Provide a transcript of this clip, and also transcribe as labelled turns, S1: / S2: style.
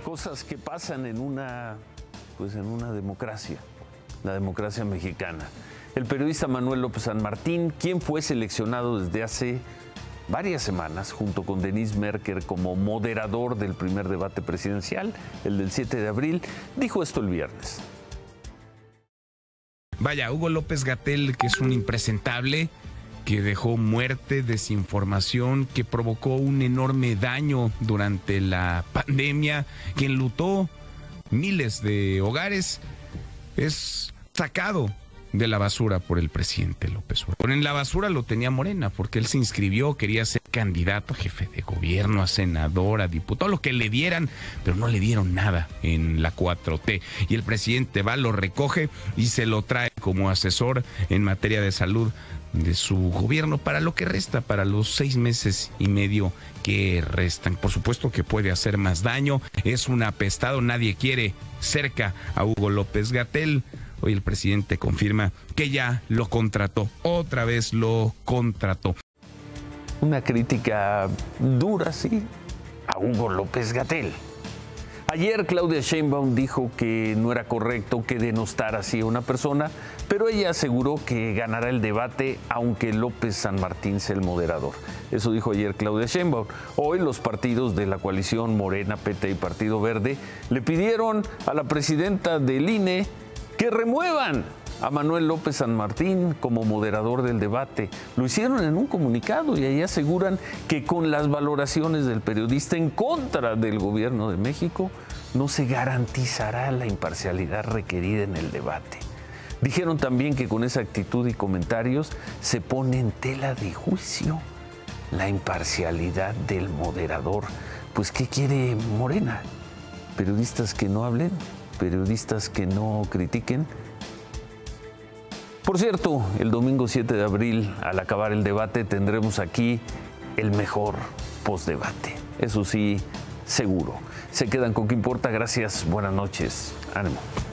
S1: Cosas que pasan en una democracia, la democracia mexicana. El periodista Manuel López San Martín, quien fue seleccionado desde hace varias semanas junto con Denise Merker como moderador del primer debate presidencial, el del 7 de abril, dijo esto el viernes.
S2: Vaya, Hugo López-Gatell, que es un impresentable, que dejó muerte, desinformación, que provocó un enorme daño durante la pandemia, que enlutó miles de hogares, es sacado de la basura por el presidente López Obrador. En la basura lo tenía Morena, porque él se inscribió, quería ser candidato a jefe de gobierno, a senador, a diputado, lo que le dieran, pero no le dieron nada en la 4T. Y el presidente va, lo recoge y se lo trae como asesor en materia de salud de su gobierno para lo que resta, para los 6 meses y medio que restan. Por supuesto que puede hacer más daño, es un apestado, nadie quiere cerca a Hugo López-Gatell. Hoy el presidente confirma que ya lo contrató, otra vez lo contrató.
S1: Una crítica dura, sí, a Hugo López-Gatell. Ayer Claudia Sheinbaum dijo que no era correcto que denostara así a una persona, pero ella aseguró que ganará el debate aunque López San Martín sea el moderador. Eso dijo ayer Claudia Sheinbaum. Hoy los partidos de la coalición Morena, PT y Partido Verde le pidieron a la presidenta del INE que remuevan a Manuel López San Martín como moderador del debate. Lo hicieron en un comunicado y ahí aseguran que con las valoraciones del periodista en contra del gobierno de México no se garantizará la imparcialidad requerida en el debate. Dijeron también que con esa actitud y comentarios se pone en tela de juicio la imparcialidad del moderador. Pues, ¿qué quiere Morena? ¿Periodistas que no hablen? ¿Periodistas que no critiquen? Por cierto, el domingo 7 de abril, al acabar el debate, tendremos aquí el mejor postdebate. Eso sí, seguro. Se quedan con ¿Qué importa? Gracias, buenas noches. Ánimo.